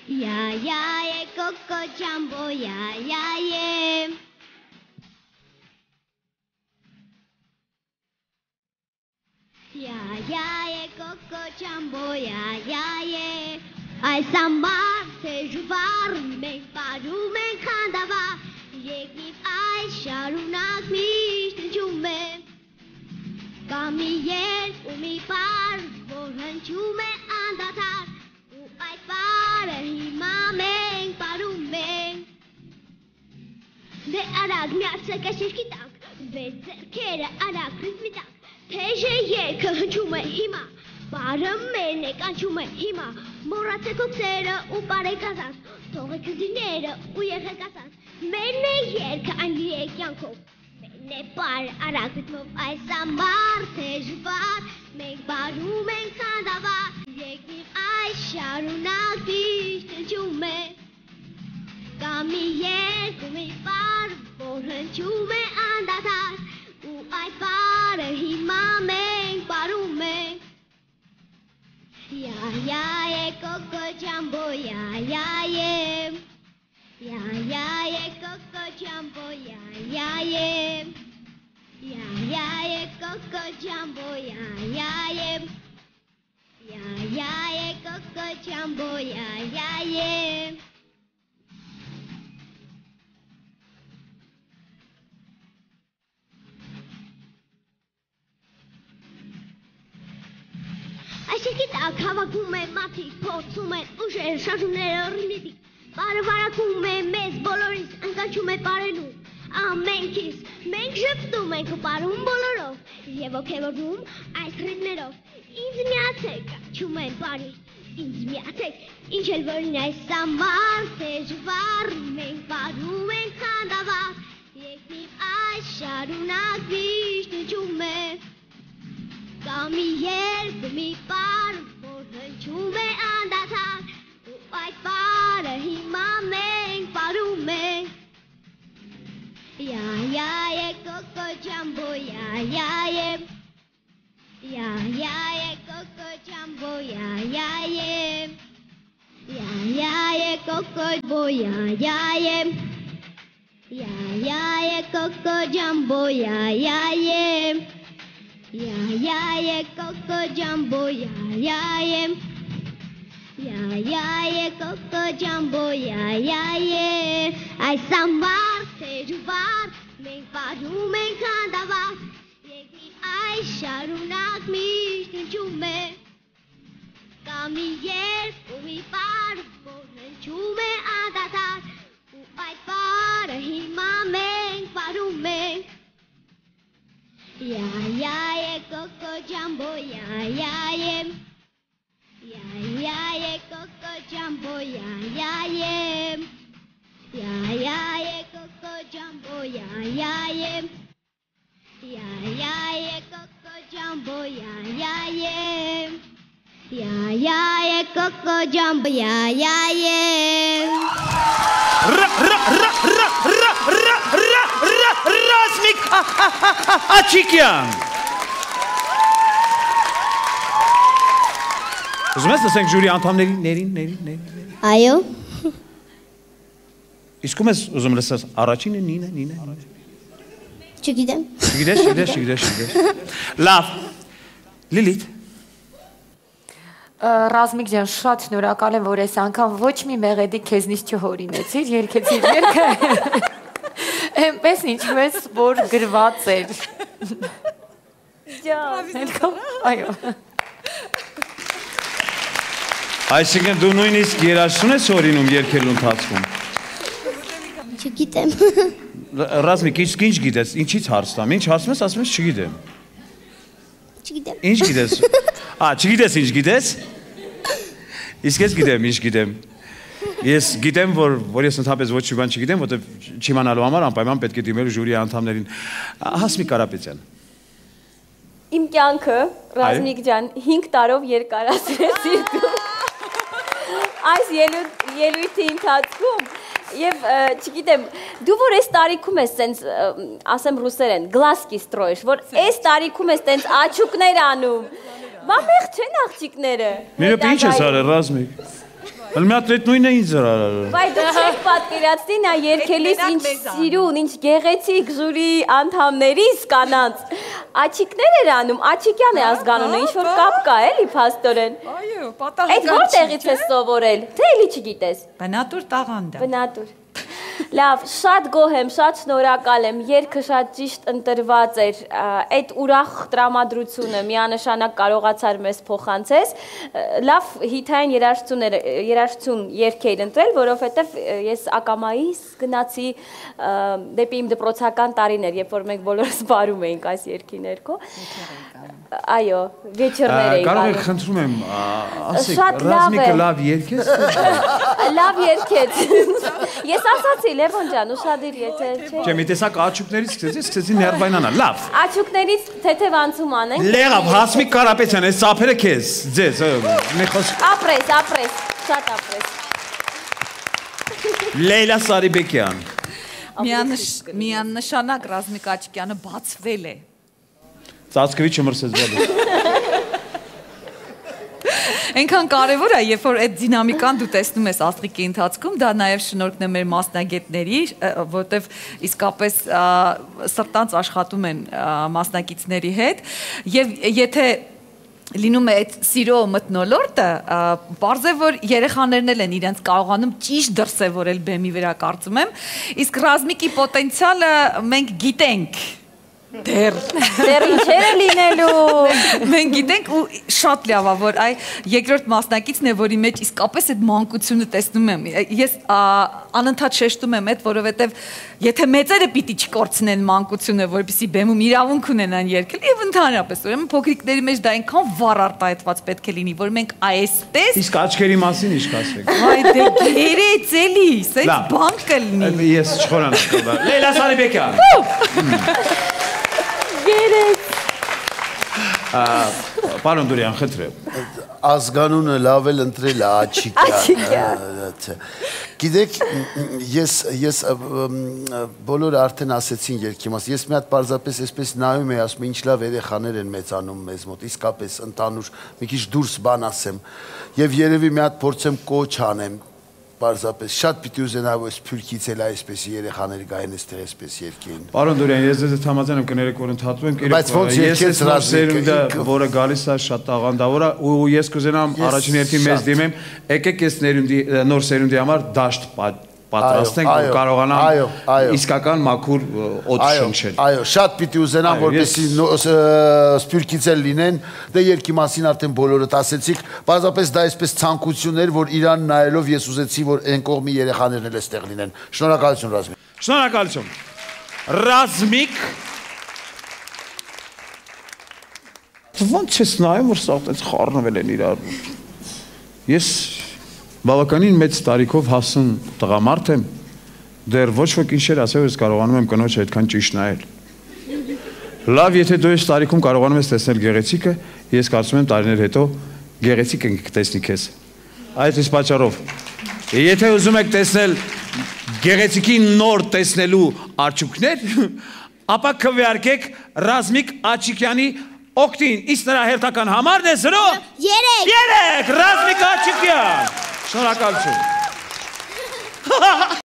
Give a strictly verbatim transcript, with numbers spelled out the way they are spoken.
Yeah, yeah, yeah, Coco Jumbo, yeah, yeah, yeah. Yeah, yeah, yeah, Coco Jumbo, yeah, yeah, yeah. I sambar se juvar me paru me khandava. Yeki I sharunak mi chume. Kami yer umi par borhan chume andatar. U I par hima me paru me. De arag mi atsaka shirkitak. Bezer kera arag ritmitak. Teje yer kahanchume hima. Param me ne kanchume hima. Morate kotsera u pare kasas. Tove kuzinera u yekhe kasas. Mene yer ka anliye kyanko. Mene par arag ritmov ay samar tejvar. Me baru me kandava. Yekni ay sharunak dishtin chume. Kami yer kumi par borhan chume andatar. U ay par hima me baru me. Yeah, yeah, yeah, Coco Jumbo, yeah, yeah, yeah. Yeah, yeah, yeah, Coco Jumbo, yeah, yeah, yeah. Yeah, yeah, yeah, Coco Jumbo, yeah, yeah, yeah. Yeah, yeah, yeah, Coco Jumbo, yeah, yeah, yeah. I should get a cover kume mati pot sume ushe shashunera riniti. Para para kume mes boloris ankachume parenu. A main kiss, make shift to make a parum bolero. Yevo kevo room, I treat me off. Inzmiatek, chume party. Inzmiatek, inchel very nice samar, tejvar, make parum and kandava. Yekni I sharunak vishnu chume. Kami yer kumi par borhan chume andatar. U ay par hima me paru me. Yeah, yeah, yeah, Coco Jumbo, yeah, yeah, yeah. Yeah, yeah, yeah, Coco Jumbo, yeah, yeah, yeah. Yeah, yeah, yeah, Coco Jumbo, yeah, yeah, yeah. Yeah, yeah, yeah, Coco Jumbo, yeah, yeah, yeah. Yeah, yeah, yeah, Coco Jumbo, yeah, yeah, yeah. Yeah, yeah, yeah, Coco Jumbo, yeah, yeah, yeah. I sambar se juvar, me paru me kandava. Yeki I sharunak mi chume. Kami yer umi par borhan chume adatar. U ay par hima me paru me. Yeah, yeah, yeah, Coco Jumbo, yeah, yeah, yeah. Yeah, yeah, yeah, Coco Jumbo, yeah, yeah, yeah. Yeah, yeah, yeah, Coco Jumbo, yeah, yeah, yeah. Yeah, yeah, yeah, Coco Jumbo, yeah, yeah, yeah. Yeah, yeah, yeah, Coco Jumbo, yeah, yeah, yeah. Ra ra ra ra ra ra ra ra Razmik Achikyan. Ուզում ես լսենք ժյուրի անդամներին, ներին, ներին, ներին։ Այո։ Իսկ ում ես ուզում լսես առաջինը, նինը, նինը։ Չգիտեմ։ Չգիտես, չգիտես, չգիտես, չգիտես։ Լավ։ Լիլիթ։ Ռազմիկ ջան, շատ շնորհակալ եմ, որ այս անգամ ոչ մի մեղեդի քեզնից չհորինեցիր, երգեցիր երգը։ Էնպես ինչպես որ գրված էր։ Ջան։ Այո։ Այսինքն դու նույնիսկ երաժշտություն ես հորինում երգելու ընթացքում։ Չգիտեմ։ Ռազմիկ, իսկ ինչ գիտես, ինչից հարց տամ, ինչ հարցում ես, ասում ես չգիտեմ։ Չգիտեմ։ Ինչ գիտես։ Ա, չգիտես ինչ գիտես։ Իսկ ես գիտեմ, ինչ գիտեմ։ Ես գիտեմ, որ որ ես ընդհանրապես ոչ մի բան չգիտեմ, որովհետև չիմանալու համար անպայման պետք է դիմել ժյուրի անդամներին։ Հասմիկ Կարապետյան։ Իմ կյանքը Ռազմիկ ջան հինգ տարով երկարացրեցիր դու։ Այս ելույթի ընթացքում եւ չգիտեմ, դու որ այս տարիքում ես սենց ասեմ ռուսերեն, գլասկի ստրոյշ, որ այս տարիքում ես սենց աչուկներ անում։ Բա մեղ չեն աղջիկները։ Միրոպ ինչ ես արել Ռազմիկ։ Մի հատ այդ նույնն է ինձ արել։ Վայ դու չեք պատկերացնի նա երկելիս ինչ սիրուն, ինչ գեղեցիկ ժյուրի անդամներից կանանց։ Աչիկներ էր անում, Աչիկյան է ազգանունը, ինչ որ կապ կա էլի փաստորեն։ Այո, պատահական։ Այդ որտեղից ես սովորել, թե էլի չգիտես։ Բնատուր տաղանդ է։ Բնատուր։ Լավ, շատ գոհ եմ, շատ շնորհակալ եմ, երգը շատ ճիշտ ընտրված էր, այդ ուրախ տրամադրությունը միանշանակ կարողացար մեզ փոխանցես, լավ հիթային երաժշտություն երգ էիր ընտրել, որովհետև ես ակամայից գնացի դեպի իմ դպրոցական տարիներ, երբ որ մենք բոլորս բարում էինք այս երգի ներքո։ Այո, վեճերներ էի կարող եք խնդրում եմ, ասեք, Ռազմիկը լավ երգեց։ Լավ երգեց։ Ես ասացի Լևոն ջան, ուշադիր եթե չէ։ Չէ, մի տեսակ աչուկներից սկսեցի, սկսեցի ներվայնանալ, լավ։ Աչուկներից թեթևանցում անենք։ Լեղավ, Հասմիկ Կարապետյան, այս ծափերը քեզ, ձեզ, մի խոսք։ Ապրես, ապրես, շատ ապրես։ Լեյլա Սարիբեկյան։ Միանշանակ Ռազմիկ Աչիկյանը բացվել է։ Ծածկվի չմրսեց բալը։ Այնքան կարևոր է, երբ որ այդ դինամիկան դու տեսնում ես աստղիկի ընթացքում, դա նաև շնորհքն է մեր մասնագետների, որտեվ իսկապես սրտանց աշխատում են մասնակիցների հետ, եւ եթե լինում է այդ սիրո մթնոլորտը, պարզ է, որ երեխաներն էլ են իրենց կարողանում ճիշտ դրսևորել բեմի վրա, կարծում եմ, իսկ Ռազմիկի պոտենցիալը մենք գիտենք։ Դեր Դեր ինչեր է լինելու։ Մենք գիտենք ու շատ լավ է, որ այ երկրորդ մասնակիցն է, որի մեջ իսկապես այդ մանկությունը տեսնում եմ։ Ես անընդհատ շեշտում եմ այդ, որովհետև եթե մեծերը պիտի չկորցնեն մանկությունը, որպեսզի բեմում իրավունք ունենան երգել, եւ ընդհանրապես ուրեմն փոքրիկների մեջ դա այնքան վառ արտահայտված պետք է լինի, որ մենք այսպես Իսկ աչքերի մասին ինչ կասեք։ Այ դե գերեց էլի, սա բան կլինի։ Ես չխորանամ։ Լեյլա Սարիբեկյան։ Պարոն Դուրյան, խնդրեմ։ Ազգանունը լավ էլ ընտրել է Աչիկյան։ Գիտեք, ես բոլորը արդեն ասեցին երգի մաս, ես մի հատ պարզապես այսպես նայում եմ, ասում եմ, ինչ լավ երեխաներ են մեծանում մեզ մոտ, իսկապես ընդանուր մի քիչ դուրս բան ասեմ, եւ երևի մի հատ փորձեմ կոչ անեմ, պարզապես շատ պիտի ուզենամ որ սփյուռքից էլ այսպես երեխաներ գային այստեղ այսպես երգեն։ Պարոն Դուրյան, ես ձեզ համաձայն եմ կներեք որ ընդհատում ենք, բայց ոնց երգեց Ռազմիկը, որը գալիս է շատ տաղանդավոր է ու ես կուզենամ առաջին հերթին մեզ դիմեմ, եկեք այս նոր սերունդի համար դաշտ պատրաստենք, որ կարողանան իսկական մաքուր օդ շնչել։ Այո, շատ պիտի ուզենամ, որպեսզի սփյուռքից էլ լինեն, դե երգի մասին արդեն բոլորդ ասեցիք, պարզապես դա այսպես ցանկություն էր, որ Իրան նայելով ես ուզեցի, որ այն կողմի երեխաներն էլ այստեղ լինեն։ Շնորհակալություն Ռազմիկ։ Շնորհակալություն։ Ռազմիկ ոնց ես նայում, որ սա այդպես խառնվել են իրար։ Ես բավականին մեծ տարիքով հասուն տղամարդ եմ, դեռ ոչ ոք ինչ էր ասել, ես կարողանում եմ կնոջ այդքան ճիշտ նայել։ Լավ, եթե դու այս տարիքում կարողանում ես տեսնել գեղեցիկը, ես կարծում եմ տարիներ հետո գեղեցիկ ենք տեսնի քեզ։ Այդ իսկ պատճառով։ Եթե ուզում եք տեսնել գեղեցիկի նոր տեսնելու աչուկներ, ապա քվեարկեք Ռազմիկ Աչիկյանի օգտին, իսկ նրա հերթական համարն է զրո երեք Ռազմիկ Աչիկյան։ Շնորհակալություն։